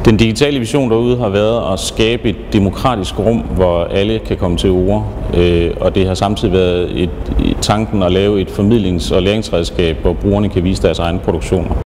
Den digitale vision derude har været at skabe et demokratisk rum, hvor alle kan komme til orde, og det har samtidig været tanken at lave et formidlings- og læringsredskab, hvor brugerne kan vise deres egne produktioner.